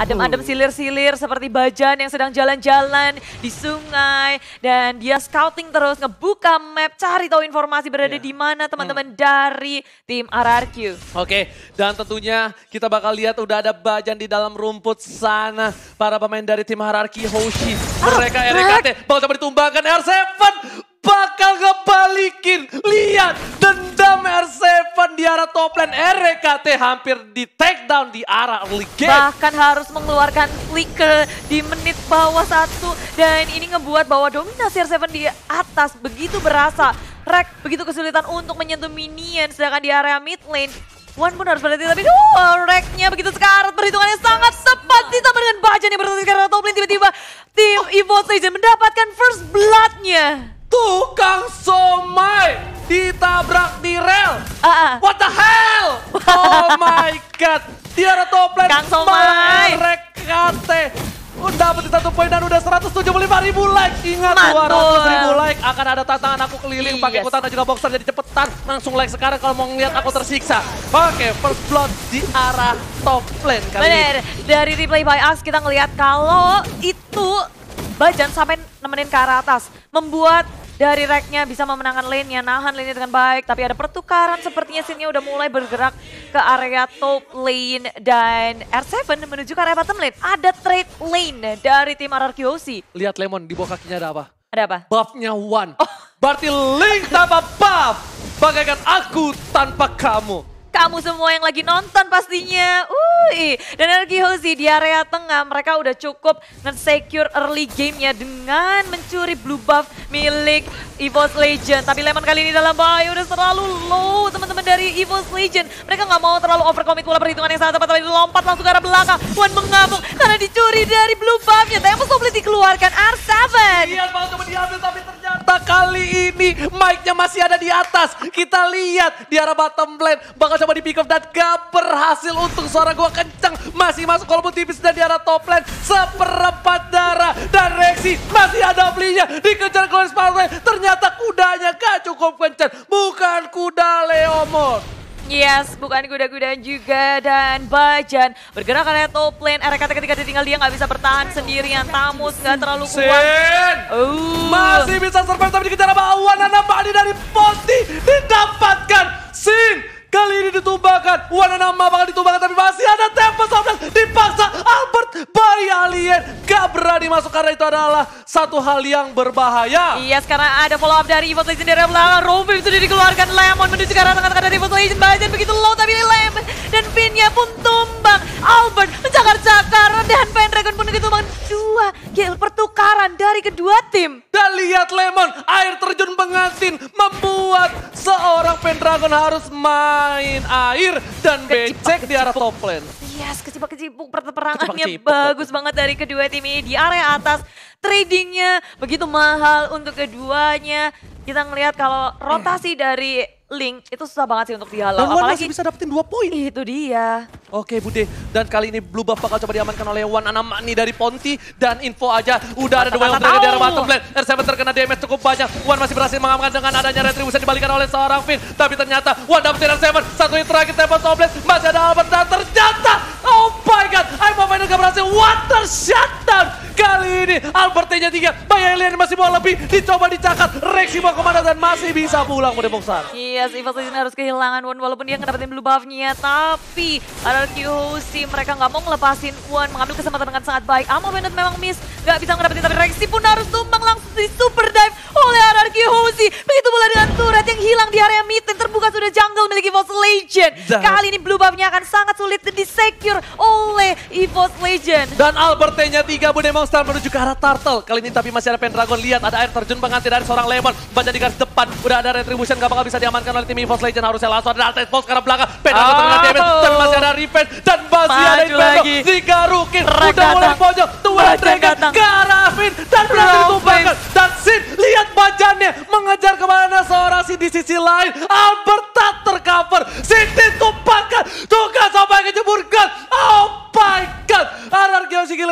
adem-adem silir-silir seperti Bajan yang sedang jalan-jalan di sungai. Dan dia scouting terus, ngebuka map, cari tahu informasi berada di mana teman-teman dari tim RRQ. Oke, dan tentunya kita bakal lihat udah ada Bajan di dalam rumput sana. Para pemain dari tim Hierarchy Hoshi. Mereka RKT bakal coba ditumbangkan R7. Bakal ngebalikin. Lihat, dendam R7 di arah top lane. RKT hampir di take down di arah early game. Bahkan harus mengeluarkan flicker di menit bawah 1. Dan ini ngebuat bahwa dominasi R7 di atas begitu berasa. Rek begitu kesulitan untuk menyentuh minion. Sedangkan di area mid lane, Wan pun harus berhenti, tapi Reknya begitu sekarat, perhitungannya sangat tepat ditambah dengan Bajan yang berhenti karena top lane. Tiba-tiba tim EVOS Legend mendapatkan first blood-nya. Tukang somai ditabrak di rel. What the hell? Oh my god. Di arah top lane. Kang Somai. RKT dapat 1 poin dan udah 175.000 like. Ingat, 200.000 like akan ada tantangan aku keliling pakai ikutan dan juga boxer. Jadi cepetan langsung like sekarang kalau mau ngeliat aku tersiksa. Oke, first blood di arah top lane kali ini. Dari replay by us kita ngelihat kalau itu Bajan sampai nemenin ke arah atas. Membuat dari Reknya bisa memenangkan lane-nya, nahan lane-nya dengan baik. Tapi ada pertukaran, sepertinya scene-nya udah mulai bergerak ke area top lane. Dan R7 menuju ke area bottom lane. Ada trade lane dari tim RRQ Hoshi. Lihat Lemon, di bawah kakinya ada apa? Ada apa? Buff-nya One. Berarti Link tanpa buff. Bagaikan aku tanpa kamu. Kamu semua yang lagi nonton pastinya. Dan RRQ Hoshi di area tengah mereka udah cukup nge-secure early game-nya dengan mencuri blue buff milik EVOS Legend. Tapi Lemon kali ini dalam bahaya, udah terlalu low teman-teman dari EVOS Legend. Mereka nggak mau terlalu overcommit pula, perhitungan yang sangat tepat. Tapi lompat langsung ke arah belakang. Wan mengamuk karena dicuri dari blue buff-nya. Tempus boleh dikeluarkan R7. Iya, mau coba diambil tapi ternyata kali ini mic-nya masih ada di atas. Kita lihat di arah bottom lane. Bakal coba di pick up dan gak berhasil. Untung suara gua kencang. Masih masuk walaupun tipis dan di arah top lane. Seperempat darah. Dan Rexy masih ada belinya. Dikejar Glorious Power. Ternyata kudanya gak cukup kencang. Bukan kuda Leomord. Yes, bukan kuda-kuda juga. Dan Bajan bergerak ke area top lane. RKT ketika ditinggal dia nggak bisa bertahan sendirian. Tamus nggak terlalu kuat. Masih bisa survive tapi dikejar sama Wanana Mani dari Ponti. Didapatkan Sin. Kali ini ditumbangkan, Wananama bakal ditumbangkan tapi masih ada Tempest Softness dipaksa Albert by Alien. Gak berani masuk karena itu adalah satu hal yang berbahaya. Iya, sekarang ada follow up dari EVOS Legend dari belakang. Rompi sudah dikeluarkan, Lemon menuju ke arah tengah-tengah dari EVOS Legend. Bajan begitu low tapi Lemon dan pinnya pun tumbang. Albert mencakar-cakar dan Pendragon pun ditumbang. Dua kill pertukaran dari kedua tim. Dan lihat Lemon, air terjun pengantin membuat seorang Pendragon harus main air dan becek di arah top lane. Yes, kecipuk-kecipuk perperangannya bagus banget dari kedua tim ini di area atas. Tradingnya begitu mahal untuk keduanya. Kita ngelihat kalau rotasi dari Link itu susah banget sih untuk dihalau. Dan Wan masih bisa dapetin 2 poin. Itu dia. Oke Bude, dan kali ini blue buff bakal coba diamankan oleh Wanana Mani dari Ponti. Dan info aja, udah ada dua yang di arah bottom lane. R7 terkena damage cukup banyak. Wan masih berhasil mengamankan dengan adanya retribution dibalikan oleh seorang Finn. Tapi ternyata Wan dapetin R7, satu hit terakhir tembak top lane. Masih ada Albert dan ternyata, oh my god, Aimo Final gak berhasil. Water shutdown. Kali ini Albert-nya 3, Bay Alien masih mau lebih. Dicoba dicakar, Rexy mau kemana dan masih bisa pulang Bude Boxer. Yes, EVOS Legend harus kehilangan Wan walaupun dia ngedapetin blue buff-nya. Tapi RRQ Hoshi mereka nggak mau ngelepasin Wan, mengambil kesempatan dengan sangat baik. Amo Bennett memang miss, nggak bisa ngedapetin tapi Rexy pun harus tumbang langsung di super dive oleh RRQ Hoshi. Begitu pula dengan turret yang hilang di area mid lane, terbuka sudah jungle milik EVOS Legend. Kali ini blue buff-nya akan sangat sulit di-secure oleh EVOS Legend. Dan Albert-nya 3 Bude Monster menuju ke arah Turtle. Kali ini tapi masih ada Pendragon, lihat ada air terjun pengantin dari seorang Lemon. Baca di garis depan, udah ada retribution gak bakal bisa diamankan oleh tim EVOS Legend. Harusnya langsung ada Altes Pulse ke arah belakang. Pendragon terkena damage dan masih ada revenge. Dan masih ada Inferno, digarukin. Udah mulai pojok, Tuan Dragon ke arah Finn. Dan berhasil ditumbangkan. Dan Sin, lihat bajannya mengejar kemana seorang Sin di sisi lain. Albert tak tercover. Sin ditumpahkan, juga sampai kejeburkan. Oh my god, RRQ Hoshi kehilangan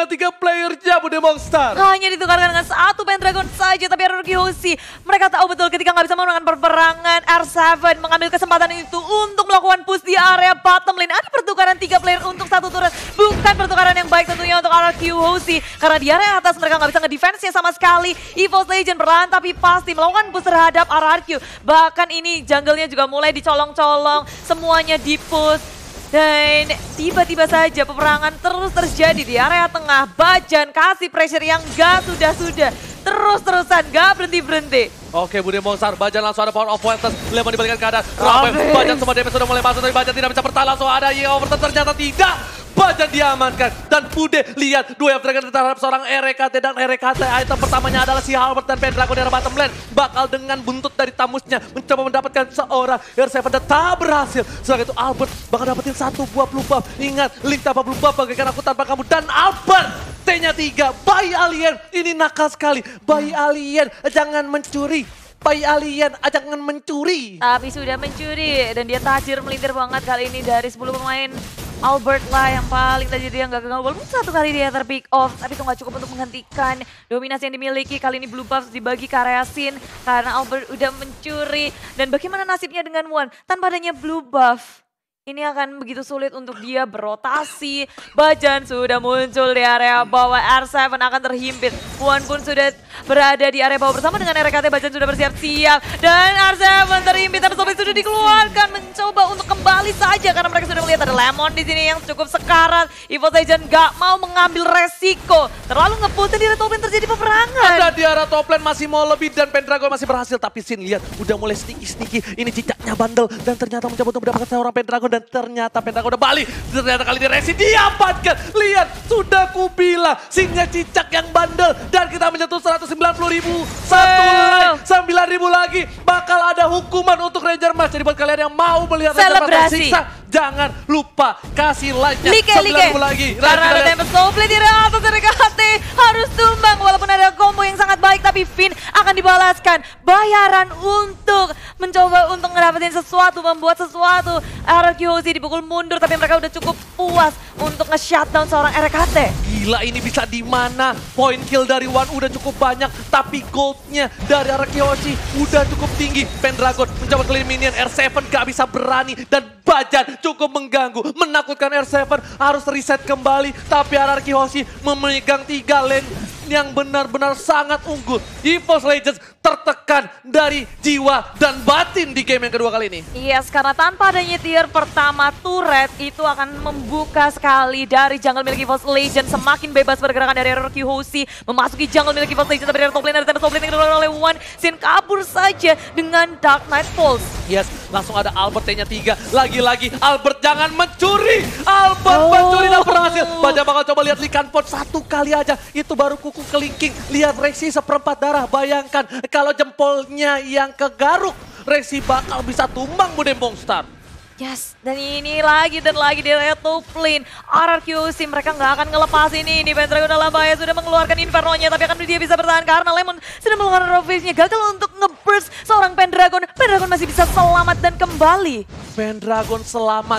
dengan 3 playernya Bude Monster. Hanya ditukarkan dengan satu Pendragon saja, tapi Haruki Hoshi mereka tahu betul ketika nggak bisa memenangkan peperangan. R7 mengambil kesempatan itu untuk melakukan push di area bottom lane. Ada pertukaran 3 player untuk satu turret, bukan pertukaran yang baik tentunya untuk Haruki Hoshi, karena di area atas mereka nggak bisa ngedefense-nya sama sekali. EVOS Legend perlahan tapi pasti melakukan push terhadap RRQ. Bahkan ini jungle-nya juga mulai dicolong-colong, semuanya di-push. Dan tiba-tiba saja peperangan terus terjadi di area tengah. Bajan kasih pressure yang gak sudah-sudah. Terus-terusan gak berhenti-berhenti. Oke, Bude Monster, Bajan langsung ada power of Fuentes. Lemon dibalikan keadaan. Bajan semua damage sudah mulai masuk, tapi Bajan tidak bisa bertahan. Langsung ada yang overturn, ternyata tidak. Bajan diamankan. Dan Bude lihat 2 Dragon terhadap seorang RKT. Dan RKT item pertamanya adalah si Albert dan Pendragon dari bottom lane. Bakal dengan buntut dari tamusnya mencoba mendapatkan seorang R7 dan tak berhasil. Setelah itu Albert bakal dapetin 1 buah blue buff. Ingat, Link tanpa blue buff bagaikan aku tanpa kamu. Dan Albert T-nya 3. Bayi alien, ini nakal sekali. Bayi alien, jangan mencuri. Bayi alien, jangan mencuri. Tapi sudah mencuri dan dia tajir melintir banget kali ini dari 10 pemain. Albert lah yang paling tadi dia nggak gagal, walaupun 1 kali dia terpick off, tapi itu nggak cukup untuk menghentikan dominasi yang dimiliki. Kali ini blue buff dibagi ke area Sin karena Albert udah mencuri. Dan bagaimana nasibnya dengan Wan tanpa adanya blue buff? Ini akan begitu sulit untuk dia berotasi. Bajan sudah muncul di area bawah, R7 akan terhimpit. Wan pun sudah berada di area bawah bersama dengan RKT. Bajan sudah bersiap-siap. Dan R7 terhimpit, tapi Sobek sudah dikeluarkan. Mencoba untuk kembali saja karena mereka sudah melihat ada Lemon di sini yang cukup sekarat. EVOS Legend gak mau mengambil resiko. Terlalu nge-push di area top lane, terjadi peperangan. Ada di area top lane masih mau lebih dan Pendragon masih berhasil. Tapi Sin lihat udah mulai sneaky. Ini cicaknya bandel dan ternyata mencoba untuk mendapatkan seorang Pendragon. Dan ternyata Pendragon udah balik. Ternyata kali ini Rexy diamankan. Lihat, sudah kubilang Sinnya cicak yang bandel. Dan kita menyentuh 190.000. Satu line, 9.000 lagi. Bakal ada hukuman untuk Ranger Mas. Jadi buat kalian yang mau melihat Ranger Mas tersiksa, jangan lupa kasih like-nya 9.000 lagi. Karena ada Tempest Snowblade di atas RKT. Harus tumbang walaupun ada combo yang sangat baik. Tapi Finn akan dibalaskan bayaran untuk mencoba untuk ngedapetin sesuatu, membuat sesuatu. RRQ Hoshi dipukul mundur, tapi mereka udah cukup puas untuk nge-shutdown seorang RKT. Gila, ini bisa di mana? Point kill dari Wan udah cukup banyak, tapi goldnya dari RRQ Hoshi udah cukup tinggi. Pendragon mencoba clean minion, R7 gak bisa berani, dan Bajan cukup mengganggu, menakutkan R7 harus reset kembali. Tapi RRQ Hoshi memegang 3 lane yang benar-benar sangat unggul. EVOS Legends tertekan dari jiwa dan batin di game yang kedua kali ini. Yes, karena tanpa adanya tier pertama turret itu akan membuka sekali dari jungle milik EVOS Legends. Semakin bebas pergerakan dari RRQ Hoshi memasuki jungle milik EVOS Legends. Tapi dari top lane ada Tempest Snowblade yang dilakukan oleh Wan. Sin kabur saja dengan Dark Knight Pulse. Yes, langsung ada Albert T-nya 3. Lagi-lagi Albert jangan mencuri. Albert mencuri dan berhasil. Baja bakal coba lihat Likan Pot 1 kali aja. Itu baru kuku kelingking. Lihat Rexy seperempat darah. Bayangkan kalau jempolnya yang kegaruk, Rexy bakal bisa tumbang Bude Monster. Yes, dan ini lagi dan lagi di area top lane. RRQ Hoshi mereka nggak akan ngelepas ini. Pendragon dalam bahaya sudah mengeluarkan Inferno-nya, tapi akan dia bisa bertahan karena Lemon sudah mengeluarkan Rovage-nya. Gagal untuk nge-burst seorang Pendragon. Pendragon masih bisa selamat dan kembali. Pendragon selamat,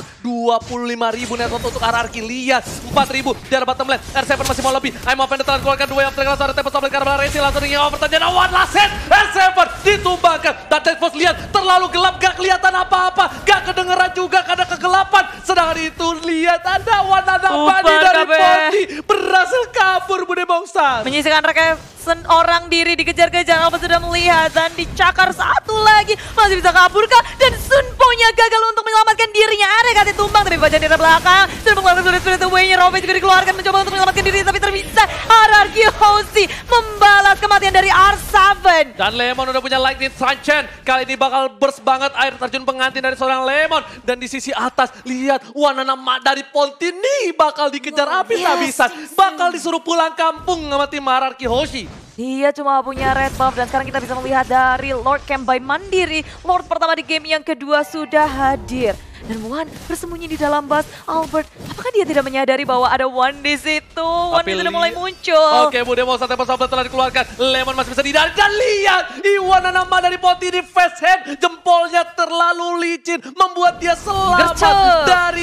25.000 net untuk RRQ. Lihat, 4.000 di arah bottom lane. R7 masih mau lebih. I'm open telah keluarkan 2 yang langsung ada Tempest Snowblade karena Rexy langsung ingin overturn. Dan One last hit, R7 ditumbangkan. Dan Tempest lihat, terlalu gelap, gak kelihatan apa-apa. Gak kedengeran juga karena kegelapan. Sedangkan itu lihat ada One Bani dari Ponti berhasil kabur Bude Monster. Menyisihkan Rekeson orang diri dikejar-kejar. Albert sudah melihat dan dicakar satu lagi. Masih bisa kabur kah? Dan Sunpo-nya gagal untuk menyelamatkan dirinya. Ada kata tumbang tapi Bajan di belakang. Sudah mengeluarkan Spirit Away-nya. Rovage juga dikeluarkan mencoba untuk menyelamatkan diri tapi terbisa. RRQ Hoshi membalas kematian dari R7. Dan Lemon udah punya Lightning Transcend. Kali ini bakal burst banget air terjun pengantin dari seorang Lemon. Dan di sisi atas lihat Wanana dari Ponti nih bakal dikejar habis-habisan. Bakal disuruh pulang kampung sama tim RRQ Hoshi. Dia cuma punya red buff dan sekarang kita bisa melihat dari Lord Camp by Mandiri. Lord pertama di game yang kedua sudah hadir. Dan Wan bersembunyi di dalam bus. Albert, apakah dia tidak menyadari bahwa ada Wan di situ? Wan sudah mulai muncul. Oke, Bude Monster Tempest Snowblade telah dikeluarkan. Lemon masih bisa dihindari. Dan lihat, Iwana nama dari Ponti di fast hand. Jempolnya terlalu licin, membuat dia selamat dari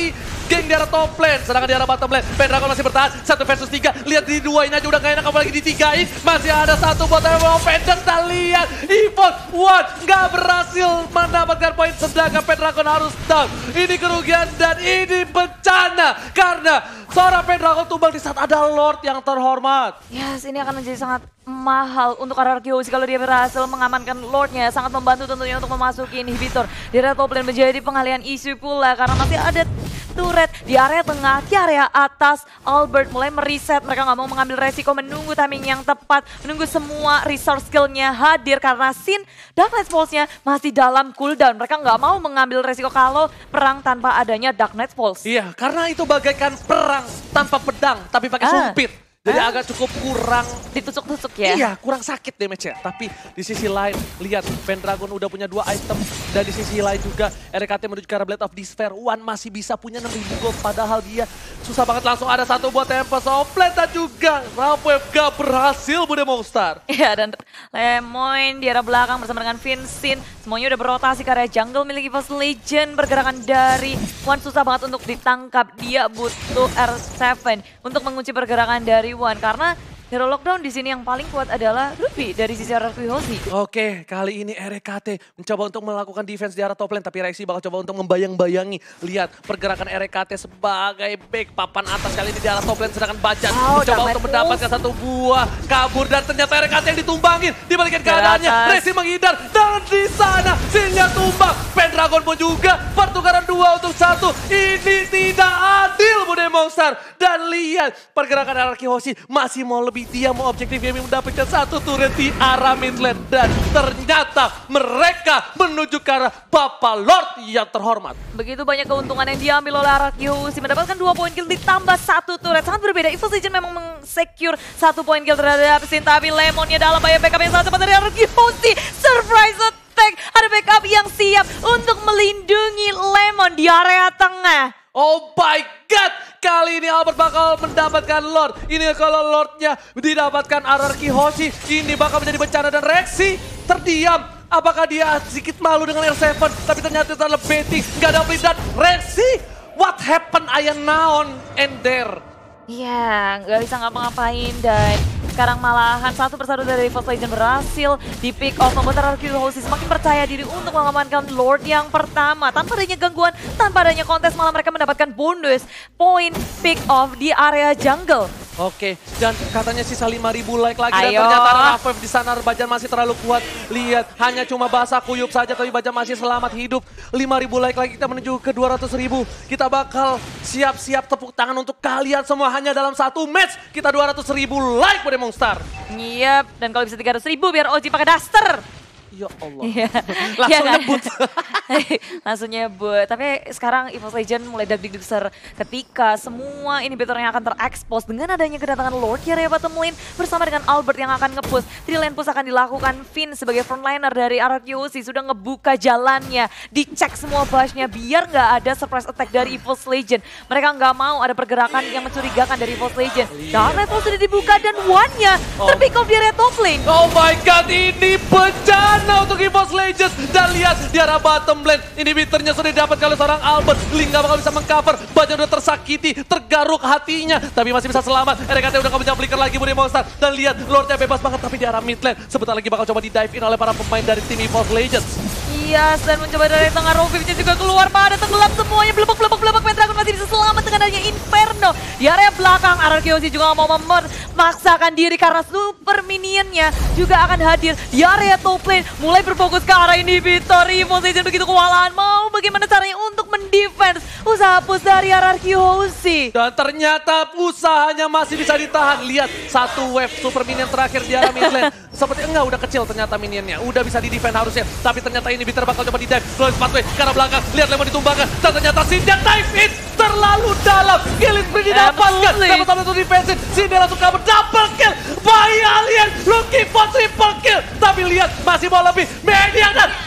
geng di arah top lane. Sedangkan di arah bottom lane, Pendragon masih bertahan. 1 versus 3, lihat di duain aja udah gak enak, apalagi ditigain. Masih ada satu buat Pendek, kita lihat Evos One gak berhasil mendapatkan poin, sedangkan Pendragon harus down. Ini kerugian dan ini bencana karena seorang Pendragon tumbang di saat ada Lord yang terhormat. Yes, ini akan menjadi sangat mahal untuk RRQ kalau dia berhasil mengamankan Lordnya. Sangat membantu tentunya untuk memasuki inhibitor. Di area top lane menjadi pengalihan isu pula karena masih ada turret di area tengah, di area atas. Albert mulai mereset, mereka nggak mau mengambil resiko, menunggu timing yang tepat, menunggu semua resource skillnya hadir karena Sin Dark Knight Pulse-nya masih dalam cooldown. Mereka nggak mau mengambil resiko kalau perang tanpa adanya Dark Knight Pulse. Iya, karena itu bagaikan perang tanpa pedang tapi pakai sumpit. Jadi agak cukup kurang ditusuk-tusuk ya? Iya, kurang sakit damage-nya. Tapi di sisi lain, lihat Pendragon udah punya 2 item. Dan di sisi lain juga RKT menuju ke arah Blade of Despair. One masih bisa punya 6.000 gold. Padahal dia susah banget, langsung ada satu buat Tempest Offlane. Dan juga Rampwave gak berhasil Bude Monster. Iya, dan Lemoyne di arah belakang bersama dengan Vincent. Semuanya udah berotasi ke area jungle milik EVOS Legend. Pergerakan dari One susah banget untuk ditangkap. Dia butuh R7 untuk mengunci pergerakan dari One karena hero lockdown di sini yang paling kuat adalah Ruby dari sisi RRQ Hozi. Oke, kali ini RKT mencoba untuk melakukan defense di arah top lane, tapi Rexy bakal coba untuk membayang-bayangi. Lihat pergerakan RKT sebagai back papan atas kali ini di arah top lane, sedangkan Bajan mencoba untuk mendapatkan satu buah kabur dan ternyata RKT yang ditumbangin. Dibalikin keadaannya, Rexy menghindar dan di sana Sinnya tumbang. Pendragon pun juga pertukaran 2 untuk 1. Ini tidak adil Bude Monster. Dan lihat pergerakan RRQ Hozi masih mau lebih. Dia mau objektif game mendapatkan satu turret di arah mid lane. Dan ternyata mereka menuju ke arah Bapak Lord yang terhormat. Begitu banyak keuntungan yang diambil oleh RRQ, mendapatkan 2 poin kill ditambah 1 turret. Sangat berbeda, EVOS Legend memang meng-secure 1 poin kill terhadap Sin. Tapi Lemonnya dalam bahaya, backup yang sangat cepat dari RRQ. Surprise attack, ada backup yang siap untuk melindungi Lemon di area tengah. Oh my god, kali ini Albert bakal mendapatkan Lord. Ini kalau Lordnya didapatkan RRQ Hozi, ini bakal menjadi bencana dan Rexy terdiam. Apakah dia sedikit malu dengan R7, tapi ternyata terlalu baiting, gak ada dan Rexy, what happened Ayan Naon and there? Iya, nggak bisa ngapa-ngapain dan sekarang malahan satu persatu dari EVOS Legend berhasil di pick off, membuat RRQ Hozi semakin percaya diri untuk mengamankan Lord yang pertama. Tanpa adanya gangguan, tanpa adanya kontes, malah mereka mendapatkan bonus poin pick off di area jungle. Oke, dan katanya sisa 5.000 like lagi. Dan ternyata Rampwave di sana Bajan masih terlalu kuat. Lihat, hanya cuma basah kuyup saja tapi Bajan masih selamat hidup. 5.000 like lagi, kita menuju ke 200.000. Kita bakal siap-siap tepuk tangan untuk kalian semua hanya dalam satu match. Kita 200.000 like Bude Monster. Yap, dan kalau bisa 300.000 biar Oji pakai daster. Ya Allah, langsung nyebut. Langsung nyebut, tapi sekarang EVOS Legend mulai dag-dig-ser ketika semua inhibitornya akan terekspos dengan adanya kedatangan Lord di area bottom lane bersama dengan Albert yang akan nge-push. 3 lane push akan dilakukan, Finn sebagai frontliner dari RRQ Hozi sudah ngebuka jalannya, dicek semua bush-nya biar nggak ada surprise attack dari EVOS Legend. Mereka nggak mau ada pergerakan yang mencurigakan dari EVOS Legend. Dan level sudah dibuka dan One-nya terpick off di area top lane. Oh my god, ini bencana untuk EVOS Legends. Dan lihat di arah bottom lane, inhibitornya sudah didapatkan oleh seorang Albert. Link gak bakal bisa meng-cover, Bajan udah tersakiti, tergaruk hatinya, tapi masih bisa selamat. RKT udah gak bisa flicker lagi Bude Monster. Dan lihat Lordnya bebas banget, tapi di arah mid lane sebentar lagi bakal coba di-dive in oleh para pemain dari tim EVOS Legends. Yes, dan mencoba dari tengah Rovivnya juga keluar, pada tenggelam semuanya, belebek-belebek. Pendragon masih bisa selamat dengan adanya Inferno. Di area belakang, RRQ Hozi juga mau memaksakan diri karena super minionnya juga akan hadir di area top lane. Mulai berfokus ke arah inhibitor, EVOS Legend begitu kewalahan, mau bagaimana caranya untuk mendefense usaha push dari RRQ Hozi. Dan ternyata usahanya masih bisa ditahan. Lihat, satu wave super minion terakhir di arah mid lane. Seperti enggak, udah kecil ternyata minionnya, udah bisa di-defend harusnya. Tapi ternyata inhibitor bakal coba di-dive, Flawless Pathway ke arah belakang. Lihat Lemon ditumbangkan, dan ternyata Sinja dive in terlalu dalam. Killing spree didapatkan, dapat satu defensive. Sinja langsung cover, double kill by Alien, looking for triple kill. Tapi lihat, masih mau lebih, Median dan